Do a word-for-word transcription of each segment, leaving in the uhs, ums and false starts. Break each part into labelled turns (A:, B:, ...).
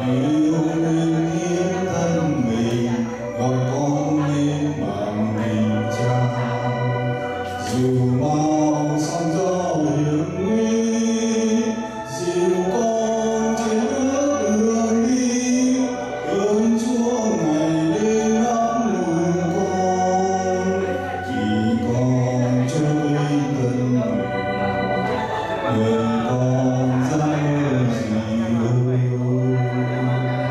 A: yêu nên hiến thân mình, gọi con nên bằng tình cha. Dù bao sóng gió hiểm nguy, dìu con trên bước đường đi, ơn Chúa ngày đêm ngắm lùi con. Khi con trôi thân người con ra ơi gì ơi.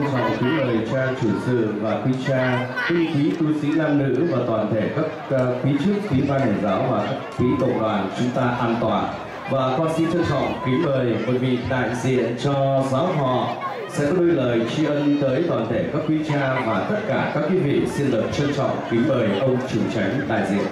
B: trân trọng kính mời cha chủ sự và quý cha, quý quý tu sĩ nam nữ và toàn thể các uh, quý chức, quý ban hành giáo và các quý cộng đoàn chúng ta an toàn. Và con xin trân trọng kính mời một vị đại diện cho giáo họ sẽ có đôi lời tri ân tới toàn thể các quý cha và tất cả các quý vị. Xin được trân trọng kính mời ông chủ chánh đại diện.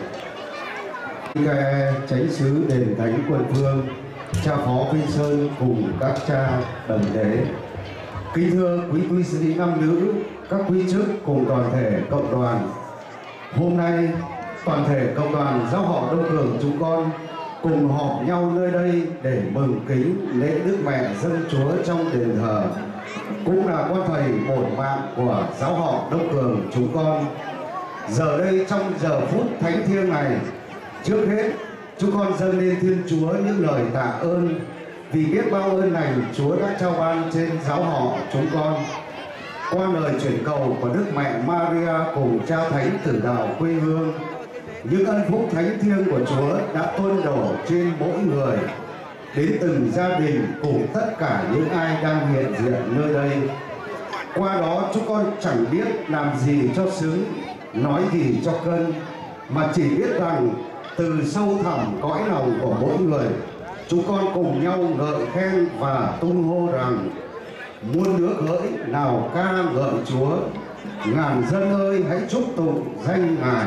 C: Nghe chánh xứ đền thánh Quận Phương, cha phó Vinh Sơn cùng các cha đồng tế. Kính thưa quý tu sĩ nam nữ, các quý chức cùng toàn thể cộng đoàn. Hôm nay toàn thể cộng đoàn giáo họ Đông Cường chúng con cùng họp nhau nơi đây để mừng kính lễ Đức Mẹ Dân Chúa trong đền thờ, cũng là quan thầy bổn mạng của giáo họ Đông Cường chúng con. Giờ đây trong giờ phút thánh thiêng này, trước hết chúng con dâng lên Thiên Chúa những lời tạ ơn vì biết bao ơn lành Chúa đã trao ban trên giáo họ chúng con. Qua lời chuyển cầu của Đức Mẹ Maria cùng cha thánh tử đạo quê hương, những ân phúc thánh thiêng của Chúa đã tuôn đổ trên mỗi người, đến từng gia đình cùng tất cả những ai đang hiện diện nơi đây. Qua đó chúng con chẳng biết làm gì cho xứng, nói gì cho cân, mà chỉ biết rằng từ sâu thẳm cõi lòng của mỗi người, chúng con cùng nhau ngợi khen và tung hô rằng: muôn nước hỡi nào ca ngợi Chúa, ngàn dân ơi hãy chúc tụng danh Ngài.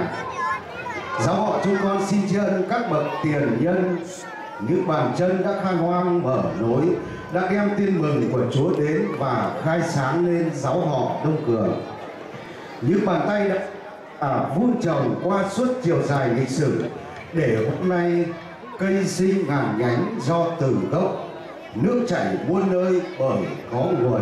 C: Giáo họ chúng con xin tri ân các bậc tiền nhân, những bàn chân đã khai hoang mở nối, đã đem tin mừng của Chúa đến và khai sáng lên giáo họ Đông Cường. Những bàn tay đã à, vun trồng qua suốt chiều dài lịch sử, để hôm nay cây sinh ngàn nhánh do từ gốc, nước chảy muôn nơi bởi có nguồn.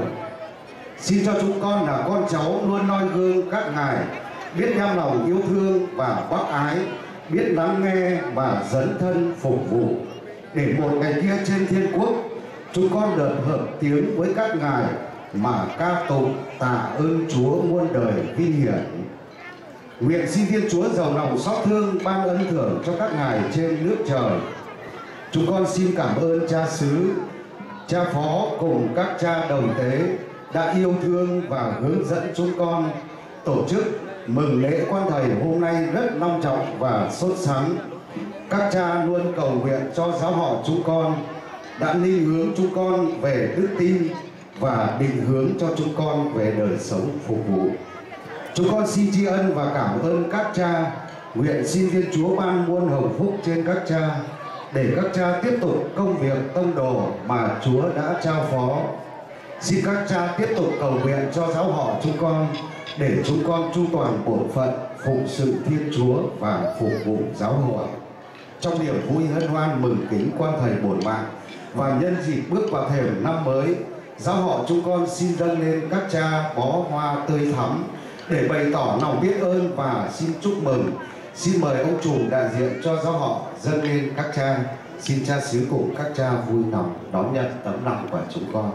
C: Xin cho chúng con là con cháu luôn noi gương các ngài, biết đem lòng yêu thương và bác ái, biết lắng nghe và dấn thân phục vụ, để một ngày kia trên thiên quốc chúng con được hợp tiếng với các ngài mà ca tụng tạ ơn Chúa muôn đời vinh hiển. Nguyện xin Thiên Chúa giàu lòng xót thương ban ân thưởng cho các ngài trên nước trời. Chúng con xin cảm ơn cha xứ, cha phó cùng các cha đồng tế đã yêu thương và hướng dẫn chúng con tổ chức mừng lễ quan thầy hôm nay rất long trọng và sốt sắng. Các cha luôn cầu nguyện cho giáo họ chúng con, đã linh hướng chúng con về đức tin và định hướng cho chúng con về đời sống phục vụ. Chúng con xin tri ân và cảm ơn các cha. Nguyện xin Thiên Chúa ban muôn hồng phúc trên các cha, để các cha tiếp tục công việc tông đồ mà Chúa đã trao phó. Xin các cha tiếp tục cầu nguyện cho giáo họ chúng con, để chúng con chu toàn bổn phận phụng sự Thiên Chúa và phục vụ giáo hội. Trong niềm vui hân hoan mừng kính quan thầy bổn mạng và nhân dịp bước vào thềm năm mới, giáo họ chúng con xin dâng lên các cha bó hoa tươi thắm để bày tỏ lòng biết ơn và xin chúc mừng. Xin mời ông chủ đại diện cho giáo họ dâng lên các cha. Xin cha xứ cùng các cha vui lòng đón nhận tấm lòng của chúng con.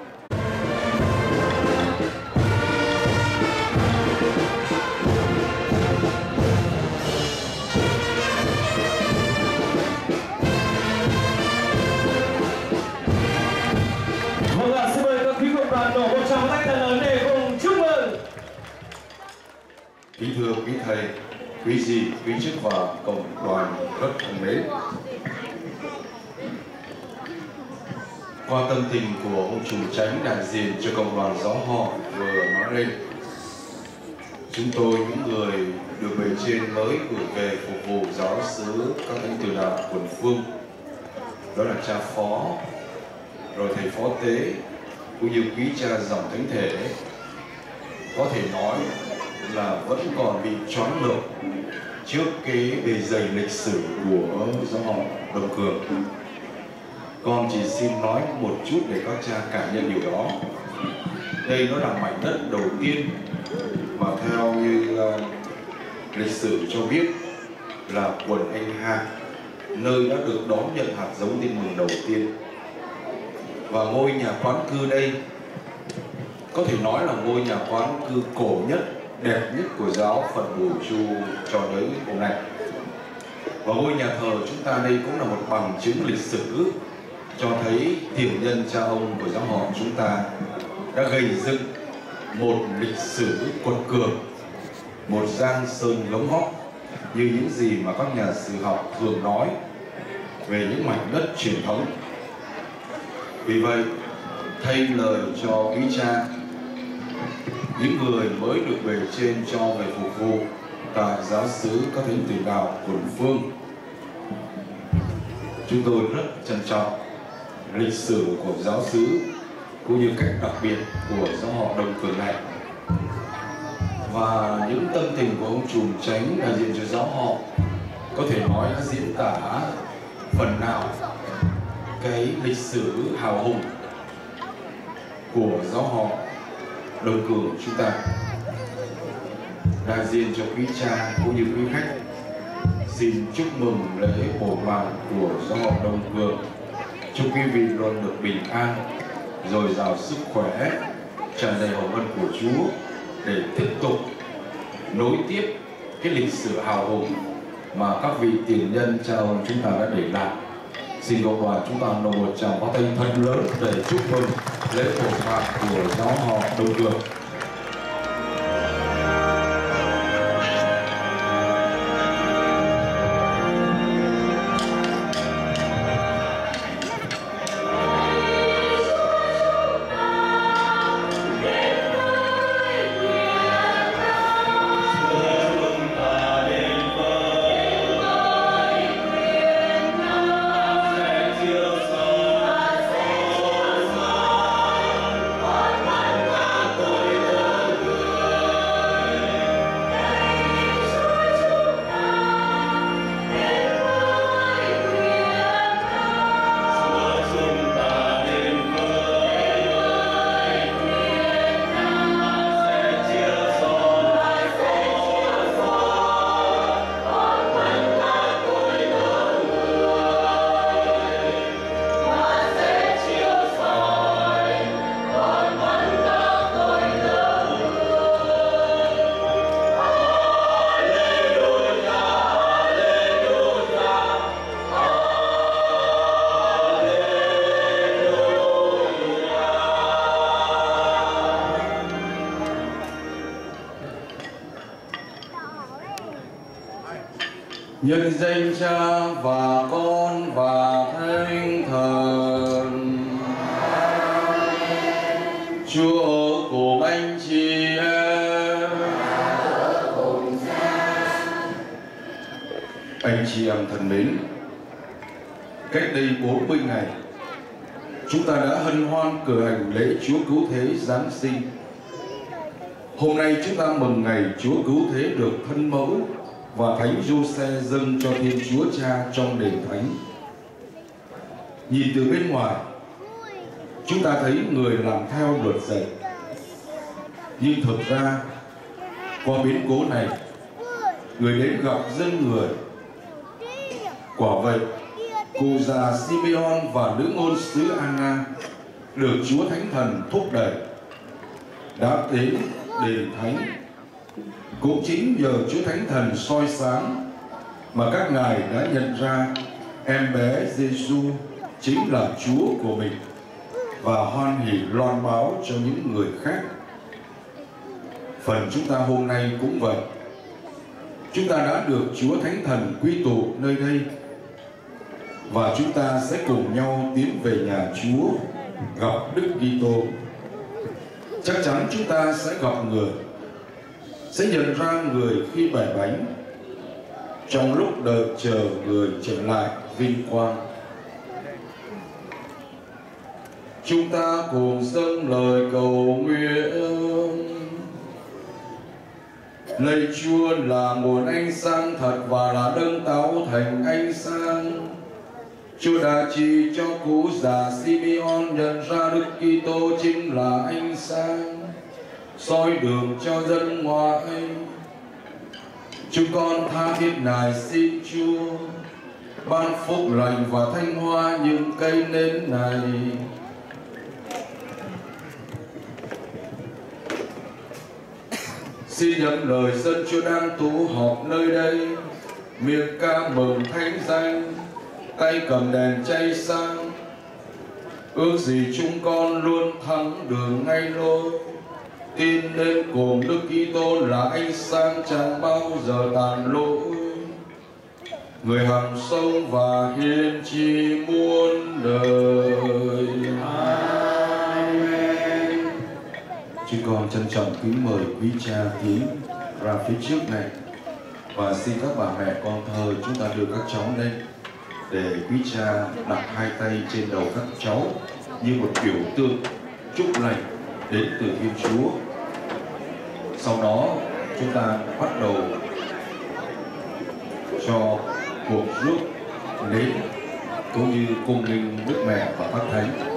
B: Vâng ạ, xin mời các quý cộng đoàn đổ một tràng tay thật lớn để cùng chúc mừng.
A: Kính thưa quý thầy, quý dì, quý chức và cộng đoàn rất thân mến. Qua tâm tình của ông chủ chánh đại diện cho cộng đoàn giáo họ vừa nói lên, chúng tôi những người được bề trên mới gửi về phục vụ giáo xứ các thánh tử đạo Quận Phương, đó là cha phó, rồi thầy phó tế, cũng như quý cha dòng thánh thể, có thể nói là vẫn còn bị choáng ngợp trước cái bề dày lịch sử của giáo họ Đông Cường. Con chỉ xin nói một chút để các cha cảm nhận điều đó. Đây nó là mảnh đất đầu tiên mà theo như uh, lịch sử cho biết là quận Anh Hà, nơi đã được đón nhận hạt giống tin mừng đầu tiên. Và ngôi nhà quán cư đây có thể nói là ngôi nhà quán cư cổ nhất, đẹp nhất của giáo phận Bùi Chu cho tới hôm nay. Và ngôi nhà thờ chúng ta đây cũng là một bằng chứng lịch sử cho thấy tiền nhân cha ông của giáo họ chúng ta đã gây dựng một lịch sử quật cường, một giang sơn gấm vóc như những gì mà các nhà sử học thường nói về những mảnh đất truyền thống. Vì vậy, thay lời cho quý cha, những người mới được bề trên cho về phục vụ tại giáo xứ các thánh tử đạo Quận Phương, chúng tôi rất trân trọng lịch sử của giáo xứ cũng như cách đặc biệt của giáo họ Đông Cường này, và những tâm tình của ông Trùm Chánh đại diện cho giáo họ có thể nói đã diễn tả phần nào cái lịch sử hào hùng của giáo họ Đông Cường chúng ta. Đại diện cho quý cha cũng như quý khách, xin chúc mừng lễ bổ mạn của giáo họ Đông Cường. Chúc quý vị luôn được bình an, dồi dào sức khỏe, tràn đầy hồng ân của Chúa để tiếp tục nối tiếp cái lịch sử hào hùng mà các vị tiền nhân cha ông chúng ta đã để lại. Xin cộng đoàn chúng ta nộp một tràng pháo tay thật lớn để chúc mừng lễ bổ mạn của giáo họ Đông Cường. Nhân danh Cha và Con và Thánh Thần. Chúa ở cùng anh chị em. Anh chị em thân mến, cách đây bốn mươi ngày, chúng ta đã hân hoan cử hành lễ Chúa Cứu Thế Giáng sinh. Hôm nay chúng ta mừng ngày Chúa Cứu Thế được thân mẫu và Thánh Giuse dâng cho Thiên Chúa Cha trong đền thánh. Nhìn từ bên ngoài, chúng ta thấy người làm theo luật dạy, nhưng thực ra qua biến cố này, người đến gặp dân người. Quả vậy, cụ già Simeon và nữ ngôn sứ Anna được Chúa Thánh Thần thúc đẩy đã đến đền thánh. Cũng chính nhờ Chúa Thánh Thần soi sáng mà các ngài đã nhận ra em bé Giêsu chính là Chúa của mình và hoan hỉ loan báo cho những người khác. Phần chúng ta hôm nay cũng vậy. Chúng ta đã được Chúa Thánh Thần quy tụ nơi đây và chúng ta sẽ cùng nhau tiến về nhà Chúa gặp Đức Kitô. Chắc chắn chúng ta sẽ gặp người, sẽ nhận ra người khi bẻ bánh, trong lúc đợi chờ người trở lại vinh quang. Chúng ta cùng dâng lời cầu nguyện. Lạy Chúa là nguồn ánh sáng thật và là đấng tạo thành ánh sáng. Chúa đã chỉ cho cụ già Simeon nhận ra Đức Kitô chính là ánh sáng, soi đường cho dân ngoại. Chúng con tha thiết nài xin Chúa ban phúc lành và thanh hoa những cây nến này. Xin nhận lời dân Chúa đang tụ họp nơi đây, miệng ca mừng thánh danh, tay cầm đèn cháy sáng. Ước gì chúng con luôn thắng đường ngay lối, tin nên cùng Đức Kitô là ánh sáng chẳng bao giờ tàn lỗi, người hằng sống và hiền tri muôn đời. Amen. Chúng con trân trọng kính mời quý cha tín ra phía trước này, và xin các bà mẹ con thờ chúng ta đưa các cháu lên để quý cha đặt hai tay trên đầu các cháu như một biểu tượng chúc lành đến từ Thiên Chúa. Sau đó chúng ta bắt đầu cho cuộc rước nến cũng như cung linh Đức Mẹ và Bác Thánh.